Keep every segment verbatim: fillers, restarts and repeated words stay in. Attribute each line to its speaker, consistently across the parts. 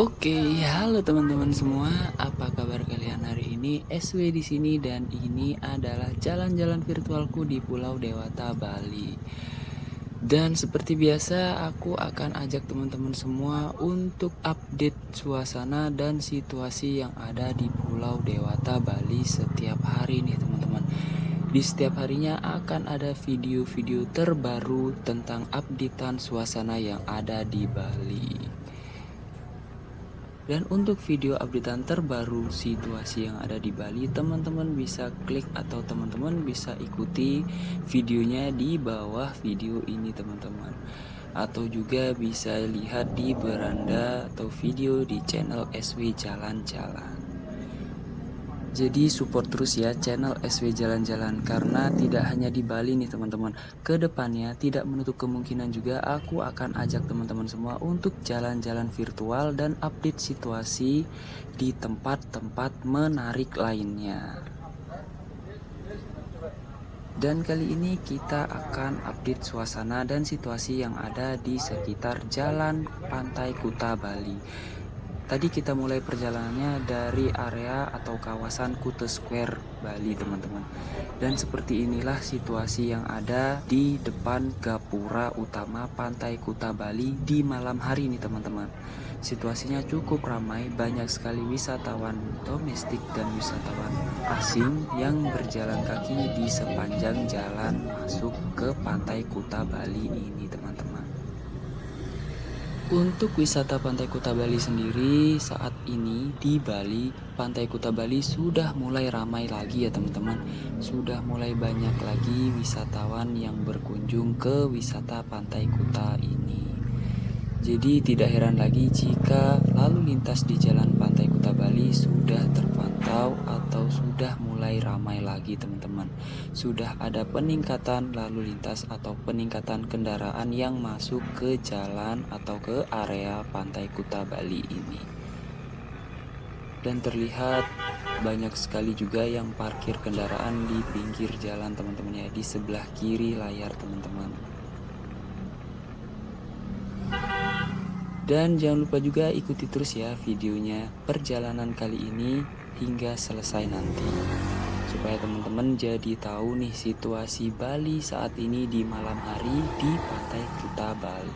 Speaker 1: Oke, halo teman-teman semua. Apa kabar kalian hari ini? S W di sini dan ini adalah jalan-jalan virtualku di Pulau Dewata, Bali. Dan seperti biasa, aku akan ajak teman-teman semua untuk update suasana dan situasi yang ada di Pulau Dewata, Bali setiap hari nih teman-teman. Di setiap harinya akan ada video-video terbaru tentang updatean suasana yang ada di Bali. Dan untuk video updatean terbaru situasi yang ada di Bali, teman-teman bisa klik atau teman-teman bisa ikuti videonya di bawah video ini teman-teman. Atau juga bisa lihat di beranda atau video di channel S W Jalan-Jalan. Jadi support terus ya channel S W Jalan-Jalan, karena tidak hanya di Bali nih teman-teman. Kedepannya tidak menutup kemungkinan juga aku akan ajak teman-teman semua untuk jalan-jalan virtual dan update situasi di tempat-tempat menarik lainnya. Dan kali ini kita akan update suasana dan situasi yang ada di sekitar Jalan Pantai Kuta Bali. Tadi kita mulai perjalanannya dari area atau kawasan Kuta Square Bali teman-teman. Dan seperti inilah situasi yang ada di depan gapura utama Pantai Kuta Bali di malam hari ini teman-teman. Situasinya cukup ramai, banyak sekali wisatawan domestik dan wisatawan asing yang berjalan kaki di sepanjang jalan masuk ke Pantai Kuta Bali ini teman-teman. Untuk wisata Pantai Kuta Bali sendiri saat ini di Bali, Pantai Kuta Bali sudah mulai ramai lagi ya teman-teman. Sudah mulai banyak lagi wisatawan yang berkunjung ke wisata Pantai Kuta ini. Jadi tidak heran lagi jika lalu lintas di jalan Pantai Kuta Bali sudah terpantau atau sudah mulai ramai lagi teman-teman. Sudah ada peningkatan lalu lintas atau peningkatan kendaraan yang masuk ke jalan atau ke area Pantai Kuta Bali ini. Dan terlihat banyak sekali juga yang parkir kendaraan di pinggir jalan teman-teman ya, di sebelah kiri layar teman-teman. Dan jangan lupa juga ikuti terus ya videonya perjalanan kali ini hingga selesai nanti, supaya teman-teman jadi tahu nih situasi Bali saat ini di malam hari di Pantai Kuta Bali.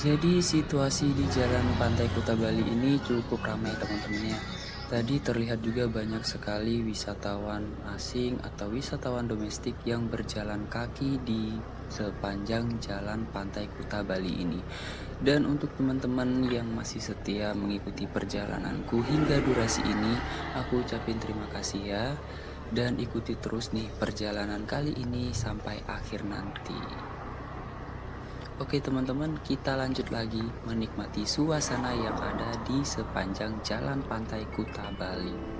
Speaker 1: Jadi situasi di jalan Pantai Kuta Bali ini cukup ramai teman-teman ya. Tadi terlihat juga banyak sekali wisatawan asing atau wisatawan domestik yang berjalan kaki di sepanjang jalan Pantai Kuta Bali ini. Dan untuk teman-teman yang masih setia mengikuti perjalananku hingga durasi ini, aku ucapin terima kasih ya. Dan ikuti terus nih perjalanan kali ini sampai akhir nanti. Oke teman-teman, kita lanjut lagi menikmati suasana yang ada di sepanjang jalan Pantai Kuta Bali.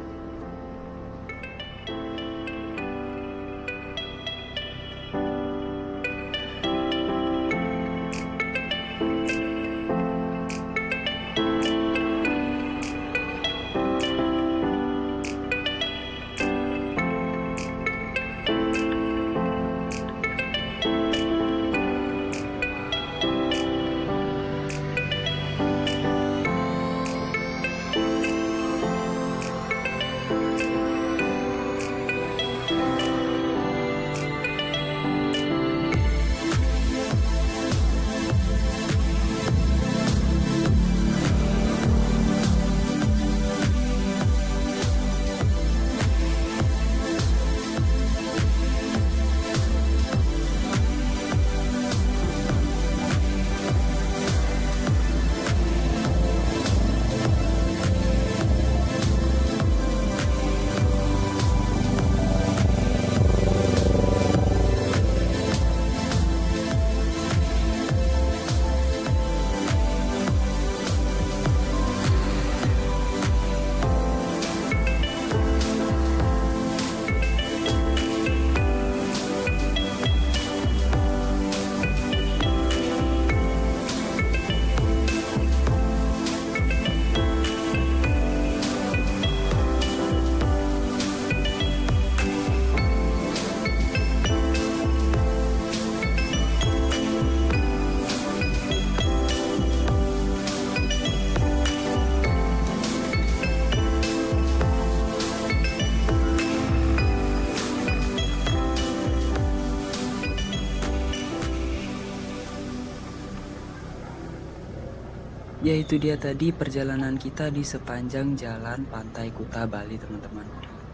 Speaker 1: Ya itu dia tadi perjalanan kita di sepanjang jalan Pantai Kuta Bali teman-teman.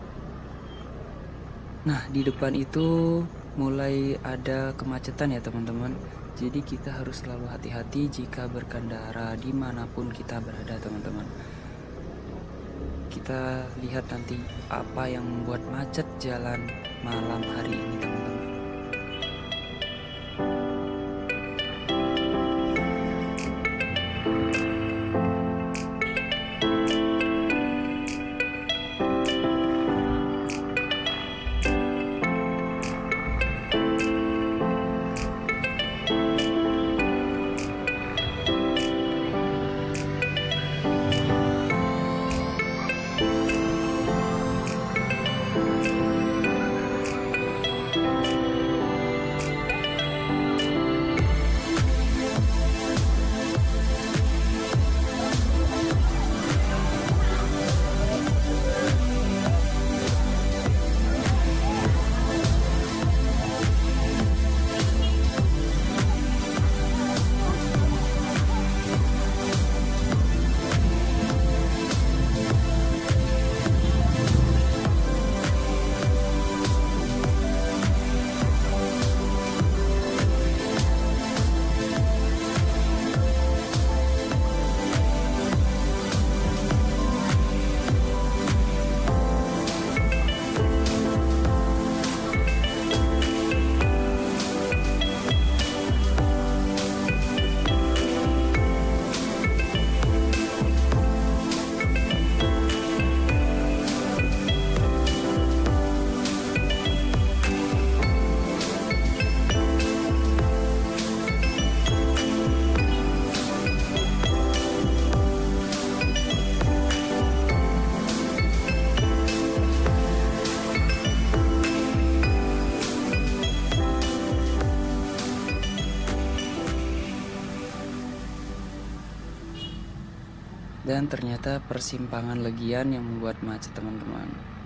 Speaker 1: Nah di depan itu mulai ada kemacetan ya teman-teman. Jadi kita harus selalu hati-hati jika berkendara dimanapun kita berada teman-teman. Kita lihat nanti apa yang membuat macet jalan malam hari ini teman-teman. Dan ternyata persimpangan Legian yang membuat macet teman-teman.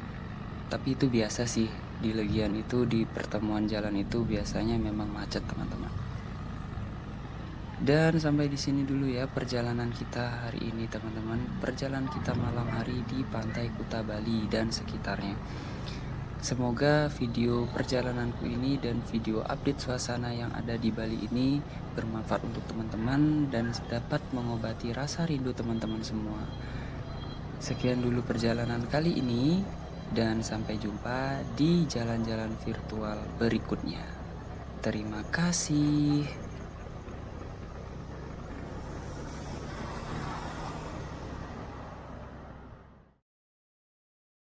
Speaker 1: Tapi itu biasa sih, di Legian itu, di pertemuan jalan itu biasanya memang macet teman-teman. Dan sampai di sini dulu ya perjalanan kita hari ini teman-teman. Perjalanan kita malam hari di Pantai Kuta Bali dan sekitarnya. Semoga video perjalananku ini dan video update suasana yang ada di Bali ini bermanfaat untuk teman-teman dan dapat mengobati rasa rindu teman-teman semua. Sekian dulu perjalanan kali ini dan sampai jumpa di jalan-jalan virtual berikutnya. Terima kasih.